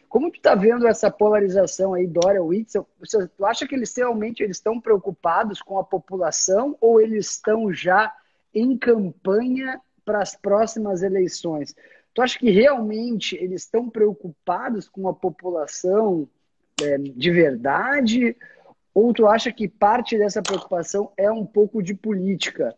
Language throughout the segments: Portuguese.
Como tu tá vendo essa polarização aí, Dória, Witzel? Tu acha que eles realmente estão preocupados com a população ou eles estão já em campanha para as próximas eleições? Tu acha que realmente eles estão preocupados com a população de verdade? Ou tu acha que parte dessa preocupação é um pouco de política?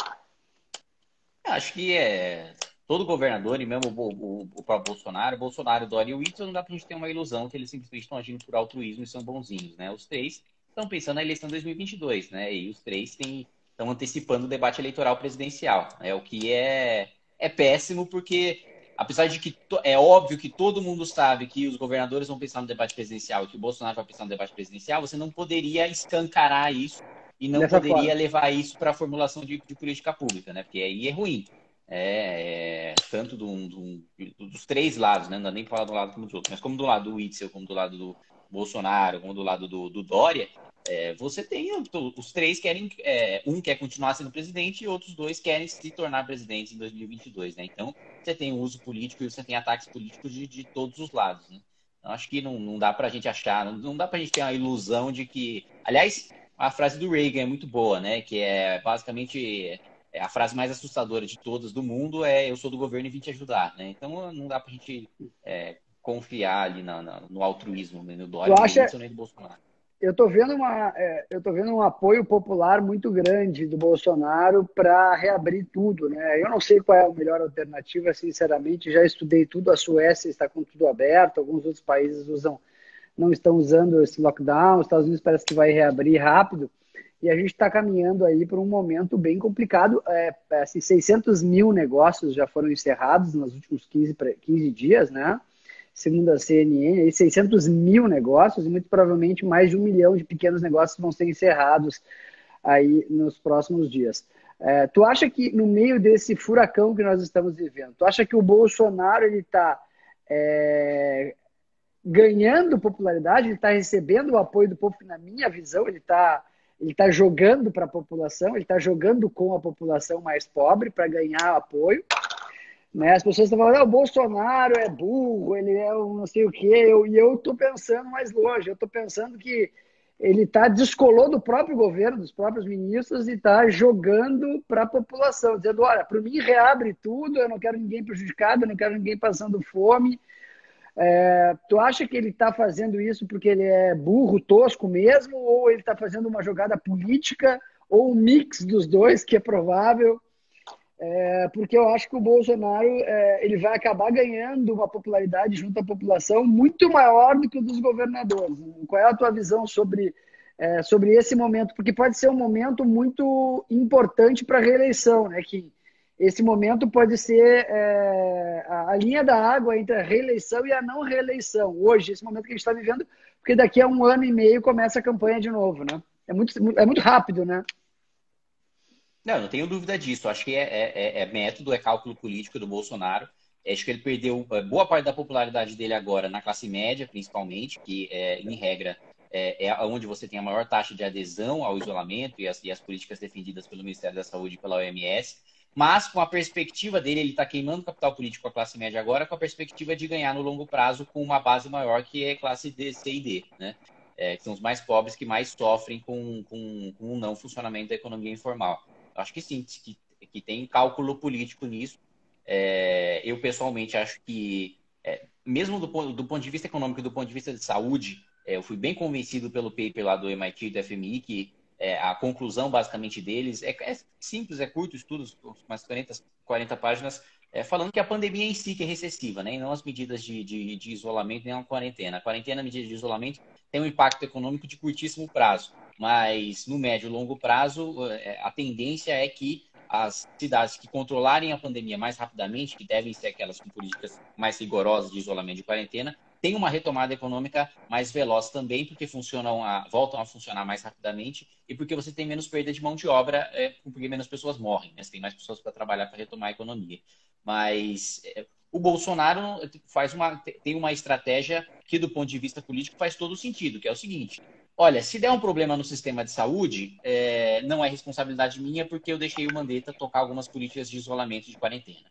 Acho que todo governador, e mesmo o próprio Bolsonaro, Dória e o Witzel, não dá pra gente ter uma ilusão que eles simplesmente estão agindo por altruísmo e são bonzinhos, né? Os três estão pensando na eleição de 2022, né? E os três estão antecipando o debate eleitoral presidencial, né? O que é péssimo, porque apesar de que é óbvio que todo mundo sabe que os governadores vão pensar no debate presidencial e que o Bolsonaro vai pensar no debate presidencial, você não poderia escancarar isso e não Dessa poderia forma. levar isso para a formulação de política pública, né? Porque aí é ruim. Tanto dos três lados, né? Não dá nem para falar do lado como dos outros, mas como do lado do Witzel, como do lado do Bolsonaro, como do lado do Dória, você tem os três querem, um quer continuar sendo presidente e outros dois querem se tornar presidentes em 2022, né? Então você tem o uso político e você tem ataques políticos de todos os lados, né? Então, acho que não dá para a gente achar, não dá para a gente ter uma ilusão de que, aliás, a frase do Reagan é muito boa, né? Que é basicamente a frase mais assustadora de todas do mundo é eu sou do governo e vim te ajudar, né? Então não dá pra gente confiar ali no altruísmo, né? No Tu Dória, nem do acha, Witzel, nem do Bolsonaro. eu tô vendo um apoio popular muito grande do Bolsonaro para reabrir tudo, né? Eu não sei qual é a melhor alternativa, sinceramente. Já estudei tudo. A Suécia está com tudo aberto, alguns outros países não estão usando esse lockdown. Os Estados Unidos parece que vai reabrir rápido. E a gente está caminhando aí para um momento bem complicado. Assim, 600 mil negócios já foram encerrados nos últimos 15 dias, né? Segundo a CNN, aí 600 mil negócios e muito provavelmente mais de 1 milhão de pequenos negócios vão ser encerrados aí nos próximos dias. Tu acha que no meio desse furacão que nós estamos vivendo, tu acha que o Bolsonaro ele está ganhando popularidade, ele está recebendo o apoio do povo, que na minha visão ele tá jogando para a população, ele está jogando com a população mais pobre para ganhar apoio, né? As pessoas estão falando, o Bolsonaro é burro, ele é um não sei o quê, e eu estou pensando mais longe, eu estou pensando que ele descolou do próprio governo, dos próprios ministros, e está jogando para a população, dizendo, olha, para mim reabre tudo, eu não quero ninguém prejudicado, eu não quero ninguém passando fome. Tu acha que ele está fazendo isso porque ele é burro, tosco mesmo, ou ele está fazendo uma jogada política, ou um mix dos dois, que é provável? Porque eu acho que o Bolsonaro ele vai acabar ganhando uma popularidade junto à população muito maior do que o dos governadores. Qual é a tua visão sobre esse momento? Porque pode ser um momento muito importante para a reeleição, né? Que esse momento pode ser a linha da água entre a reeleição e a não reeleição. Hoje, esse momento que a gente está vivendo, porque daqui a 1 ano e meio começa a campanha de novo, né? É muito rápido, né? Não tenho dúvida disso. Acho que é método, é cálculo político do Bolsonaro. Acho que ele perdeu boa parte da popularidade dele agora na classe média, principalmente, que, em regra, é onde você tem a maior taxa de adesão ao isolamento e as políticas defendidas pelo Ministério da Saúde e pela OMS. Mas, com a perspectiva dele, ele está queimando capital político com a classe média agora, com a perspectiva de ganhar no longo prazo com uma base maior, que é classe D, C e D, né? Que são os mais pobres que mais sofrem com o não funcionamento da economia informal. Acho que sim, que tem cálculo político nisso. Eu, pessoalmente, acho que, mesmo do ponto de vista econômico e do ponto de vista de saúde, eu fui bem convencido pelo paper lá do MIT e do FMI, que a conclusão, basicamente, deles é simples, é curto, estudos, umas 40 páginas, falando que a pandemia em si que é recessiva, né? E não as medidas de isolamento, nem a quarentena. A quarentena, a medida de isolamento, tem um impacto econômico de curtíssimo prazo, mas no médio e longo prazo, a tendência é que as cidades que controlarem a pandemia mais rapidamente, que devem ser aquelas com políticas mais rigorosas de isolamento e de quarentena, tenham uma retomada econômica mais veloz também, porque voltam a funcionar mais rapidamente e porque você tem menos perda de mão de obra, porque menos pessoas morrem, né? Você tem mais pessoas para trabalhar para retomar a economia. Mas o Bolsonaro tem uma estratégia que, do ponto de vista político, faz todo sentido, que é o seguinte: olha, se der um problema no sistema de saúde, não é responsabilidade minha, porque eu deixei o Mandetta tocar algumas políticas de isolamento e de quarentena.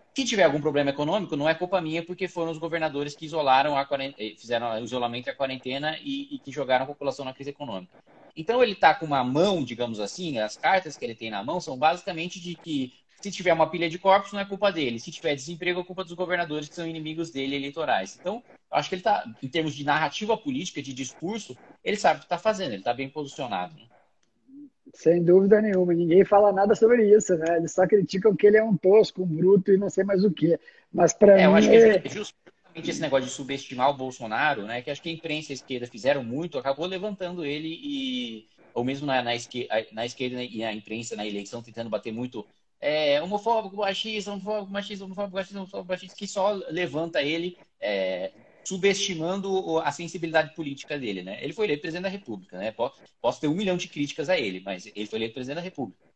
Se tiver algum problema econômico, não é culpa minha, porque foram os governadores que isolaram fizeram o isolamento e a quarentena e que jogaram a população na crise econômica. Então ele está com uma mão, digamos assim, as cartas que ele tem na mão são basicamente de que se tiver uma pilha de corpos, não é culpa dele. Se tiver desemprego, é culpa dos governadores que são inimigos dele eleitorais. Então, eu acho que ele está, em termos de narrativa política, de discurso, ele sabe o que está fazendo, ele está bem posicionado. Né? Sem dúvida nenhuma. Ninguém fala nada sobre isso, né? Eles só criticam que ele é um tosco, um bruto e não sei mais o quê. Mas para Eu mim acho que é é. justamente esse negócio de subestimar o Bolsonaro, né? Que acho que a imprensa e a esquerda fizeram muito, acabou levantando ele ou mesmo na esquerda e na imprensa, na eleição, tentando bater muito homofóbico, machista, homofóbico, machista, homofóbico, machista, homofóbico, machista, que só levanta ele subestimando a sensibilidade política dele, né? Ele foi eleito presidente da República, né? Posso ter 1 milhão de críticas a ele, mas ele foi eleito presidente da República.